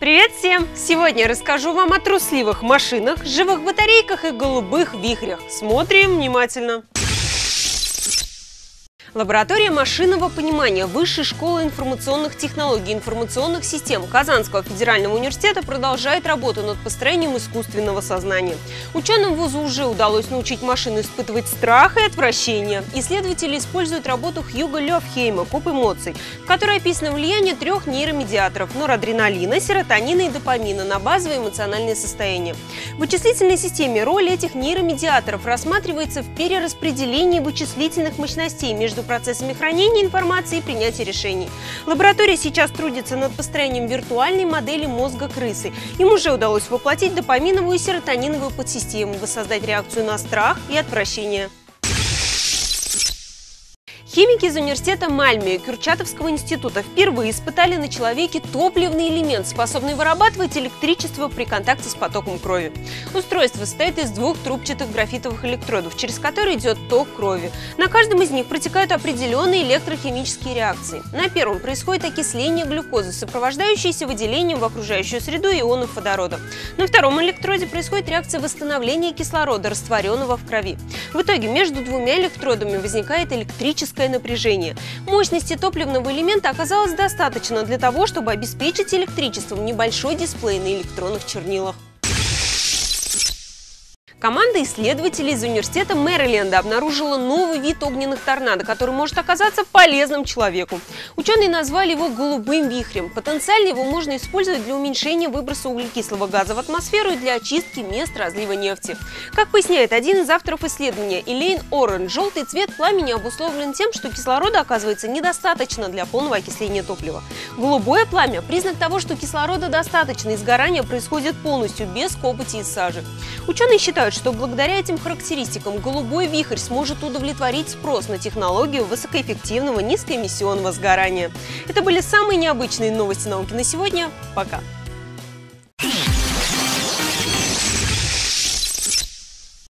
Привет всем! Сегодня я расскажу вам о трусливых машинах, живых батарейках и голубых вихрях. Смотрим внимательно. Лаборатория машинного понимания Высшей школы информационных технологий и информационных систем Казанского федерального университета продолжает работу над построением искусственного сознания. Ученым вуза уже удалось научить машину испытывать страх и отвращение. Исследователи используют работу Хьюго Лёфхейма «Куб эмоций», в которой описано влияние трех нейромедиаторов – норадреналина, серотонина и допамина на базовое эмоциональное состояние. В вычислительной системе роль этих нейромедиаторов рассматривается в перераспределении вычислительных мощностей между процессами хранения информации и принятия решений. Лаборатория сейчас трудится над построением виртуальной модели мозга крысы. Им уже удалось воплотить допаминовую и серотониновую подсистему, воссоздать реакцию на страх и отвращение. Химики из университета Мальмö и Курчатовского института впервые испытали на человеке топливный элемент, способный вырабатывать электричество при контакте с потоком крови. Устройство состоит из двух трубчатых графитовых электродов, через которые идет ток крови. На каждом из них протекают определенные электрохимические реакции. На первом происходит окисление глюкозы, сопровождающееся выделением в окружающую среду ионов водорода. На втором электроде происходит реакция восстановления кислорода, растворенного в крови. В итоге между двумя электродами возникает электрическое напряжение. Мощности топливного элемента оказалось достаточно для того, чтобы обеспечить электричеством небольшой дисплей на электронных чернилах. Команда исследователей из университета Мэриленда обнаружила новый вид огненных торнадо, который может оказаться полезным человеку. Ученые назвали его голубым вихрем. Потенциально его можно использовать для уменьшения выброса углекислого газа в атмосферу и для очистки мест разлива нефти. Как поясняет один из авторов исследования Элейн Орен, желтый цвет пламени обусловлен тем, что кислорода оказывается недостаточно для полного окисления топлива. Голубое пламя – признак того, что кислорода достаточно, и сгорание происходит полностью, без копоти и сажи. Ученые считают, что благодаря этим характеристикам голубой вихрь сможет удовлетворить спрос на технологию высокоэффективного низкоэмиссионного сгорания. Это были самые необычные новости науки на сегодня. Пока!